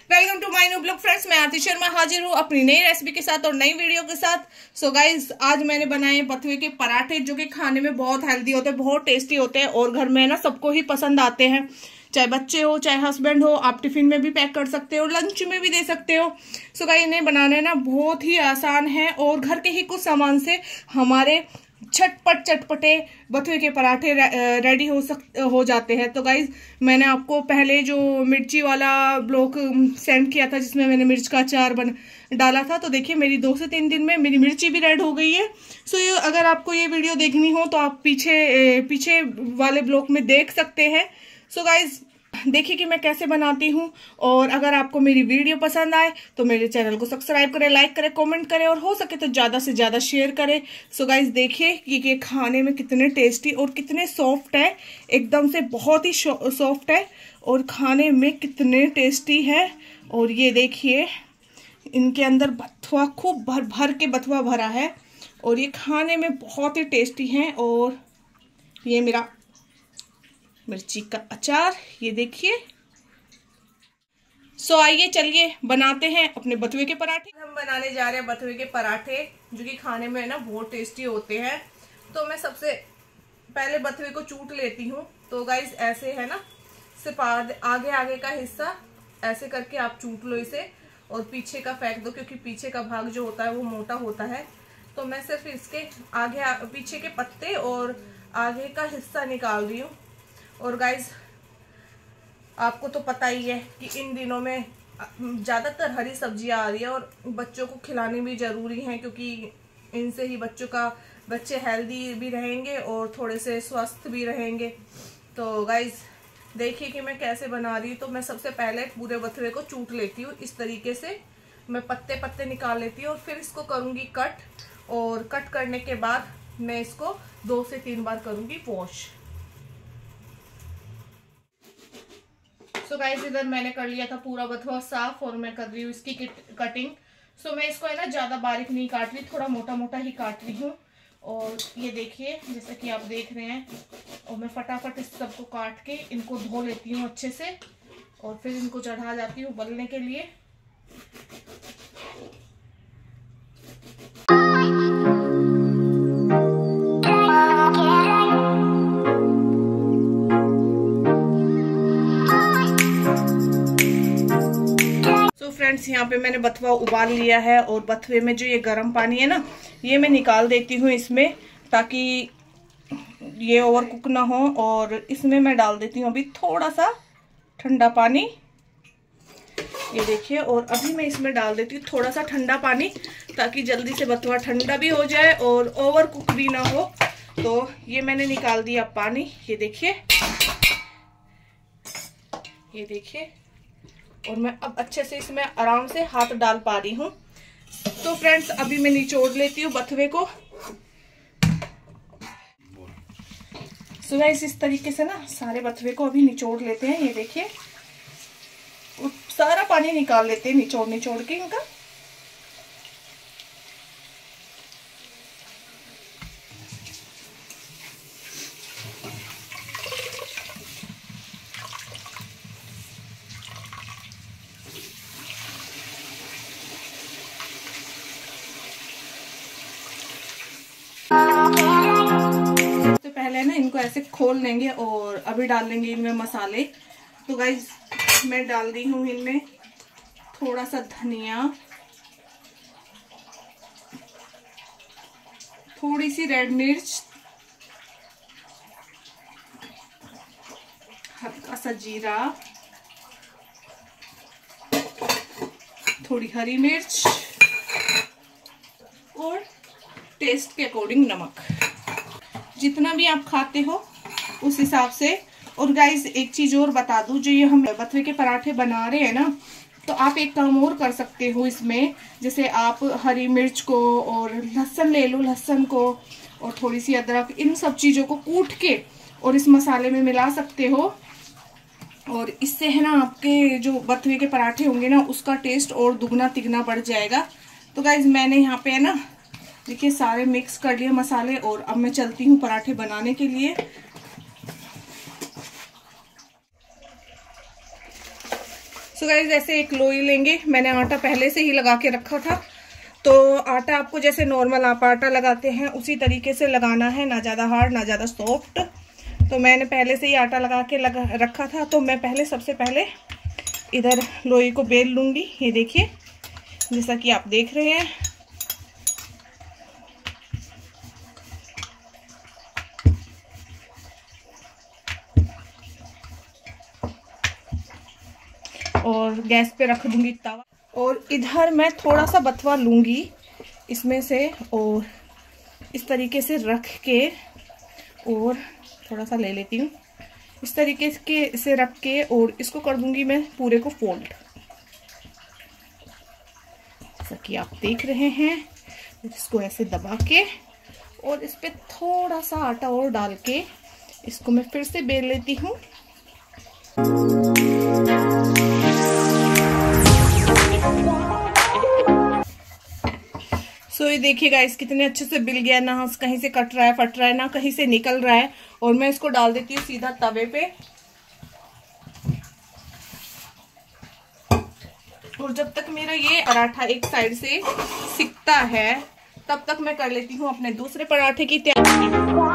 Welcome to my new blog friends. मैं आरती शर्मा हाजिर हूँ अपनी नई रेसिपी के साथ और नई वीडियो के साथ। सो गाइज, आज मैंने बनाए बथुए के पराठे, जो कि खाने में बहुत हेल्दी होते हैं, बहुत टेस्टी होते हैं और घर में ना सबको ही पसंद आते हैं। चाहे बच्चे हो, चाहे हस्बैंड हो, आप टिफिन में भी पैक कर सकते हो, लंच में भी दे सकते हो। सो गाइज, इन्हें बनाने ना बहुत ही आसान है और घर के ही कुछ सामान से हमारे झटपट चटपटे बथुए के पराठे रेडी हो जाते हैं। तो गाइज, मैंने आपको पहले जो मिर्ची वाला ब्लॉग सेंड किया था, जिसमें मैंने मिर्च का अचार डाला था, तो देखिए मेरी 2 से 3 दिन में मेरी मिर्ची भी रेड हो गई है। सो अगर आपको ये वीडियो देखनी हो तो आप पीछे वाले ब्लॉग में देख सकते हैं। सो गाइज, देखिए कि मैं कैसे बनाती हूँ। और अगर आपको मेरी वीडियो पसंद आए तो मेरे चैनल को सब्सक्राइब करें, लाइक करें, कमेंट करें और हो सके तो ज्यादा से ज्यादा शेयर करें। सो गाइज, देखिए कि ये खाने में कितने टेस्टी और कितने सॉफ्ट है, एकदम से बहुत ही सॉफ्ट है और खाने में कितने टेस्टी है। और ये देखिए, इनके अंदर बथुआ खूब भर भर के बथुआ भरा है और ये खाने में बहुत ही टेस्टी है। और ये मेरा मिर्ची का अचार, ये देखिए। सो आइए चलिए बनाते हैं अपने बथुए के पराठे। हम बनाने जा रहे हैं बथुए के पराठे, जो कि खाने में ना बहुत टेस्टी होते हैं। तो मैं सबसे पहले बथुए को चूट लेती हूँ। तो गाइस, ऐसे है ना, सिर्फ आगे आगे का हिस्सा ऐसे करके आप चूट लो इसे और पीछे का फेंक दो, क्योंकि पीछे का भाग जो होता है वो मोटा होता है। तो मैं सिर्फ इसके पीछे के पत्ते और आगे का हिस्सा निकाल रही हूँ। और गाइज, आपको तो पता ही है कि इन दिनों में ज़्यादातर हरी सब्जियां आ रही है और बच्चों को खिलानी भी ज़रूरी है, क्योंकि इनसे ही बच्चे हेल्दी भी रहेंगे और थोड़े से स्वस्थ भी रहेंगे। तो गाइज, देखिए कि मैं कैसे बना रही हूँ। तो मैं सबसे पहले पूरे बथुए को चूट लेती हूँ। इस तरीके से मैं पत्ते पत्ते निकाल लेती हूँ और फिर इसको करूँगी कट। और कट करने के बाद मैं इसको 2 से 3 बार करूँगी वॉश। सो गाइस, इधर मैंने कर लिया था पूरा बथुआ साफ और मैं कर रही हूँ इसकी कटिंग। सो मैं इसको है ना ज़्यादा बारीक नहीं काट रही, थोड़ा मोटा मोटा ही काट रही हूँ। और ये देखिए, जैसा कि आप देख रहे हैं, और मैं फटाफट इस सबको काट के इनको धो लेती हूँ अच्छे से और फिर इनको चढ़ा जाती हूँ उबलने के लिए। फ्रेंड्स, यहाँ पे मैंने बथुआ उबाल लिया है और बथुए में जो ये गर्म पानी है ना, ये मैं निकाल देती हूँ इसमें, ताकि ये ओवर कुक ना हो। और इसमें मैं डाल देती हूँ अभी थोड़ा सा ठंडा पानी, ये देखिए। और अभी मैं इसमें डाल देती हूँ थोड़ा सा ठंडा पानी, ताकि जल्दी से बथुआ ठंडा भी हो जाए और ओवर कुक भी ना हो। तो ये मैंने निकाल दिया पानी, ये देखिए, ये देखिए। और मैं अब अच्छे से इसमें आराम से हाथ डाल पा रही हूँ। तो फ्रेंड्स, अभी मैं निचोड़ लेती हूँ बथुए को। सो गाइस, इस तरीके से ना सारे बथुए को अभी निचोड़ लेते हैं, ये देखिए। सारा पानी निकाल लेते हैं निचोड़ के इनका। तो पहले ना इनको ऐसे खोल लेंगे और अभी डाल लेंगे इनमें मसाले। तो गाइस, मैं डाल दी हूँ इनमें थोड़ा सा धनिया, थोड़ी सी रेड मिर्च, हल्का सा जीरा, थोड़ी हरी मिर्च और टेस्ट के अकॉर्डिंग नमक, जितना भी आप खाते हो उस हिसाब से। और गाइस, एक चीज और बता दूं, जो ये हम बथुए के पराठे बना रहे हैं ना, तो आप एक काम और कर सकते हो इसमें। जैसे आप हरी मिर्च को और लहसुन ले लो, लहसुन को और थोड़ी सी अदरक, इन सब चीजों को कूट के और इस मसाले में मिला सकते हो। और इससे है ना, आपके जो बथुए के पराठे होंगे ना, उसका टेस्ट और दुगना तिगना बढ़ जाएगा। तो गाइज, मैंने यहाँ पे है ना, देखिए, सारे मिक्स कर लिए मसाले और अब मैं चलती हूँ पराठे बनाने के लिए। सो गाइस ऐसे एक लोई लेंगे। मैंने आटा पहले से ही लगा के रखा था, तो आटा आपको जैसे नॉर्मल आप आटा लगाते हैं उसी तरीके से लगाना है, ना ज़्यादा हार्ड ना ज़्यादा सॉफ्ट। तो मैंने पहले से ही आटा लगा के रखा था। तो मैं सबसे पहले इधर लोई को बेल लूँगी। ये देखिए जैसा कि आप देख रहे हैं। और गैस पे रख दूंगी तवा, और इधर मैं थोड़ा सा बथवा लूँगी इसमें से, और इस तरीके से रख के, और थोड़ा सा ले लेती हूँ इस तरीके के से रख के, और इसको कर दूंगी मैं पूरे को फोल्ड, जैसा कि आप देख रहे हैं। इसको ऐसे दबा के और इस पे थोड़ा सा आटा और डाल के इसको मैं फिर से बेल लेती हूँ। सो ये देखिए गाइस कितने अच्छे से बिल गया, ना कहीं से कट रहा है फट रहा है, ना कहीं से निकल रहा है। और मैं इसको डाल देती हूँ सीधा तवे पे। और जब तक मेरा ये पराठा एक साइड से सिकता है तब तक मैं कर लेती हूँ अपने दूसरे पराठे की तैयारी।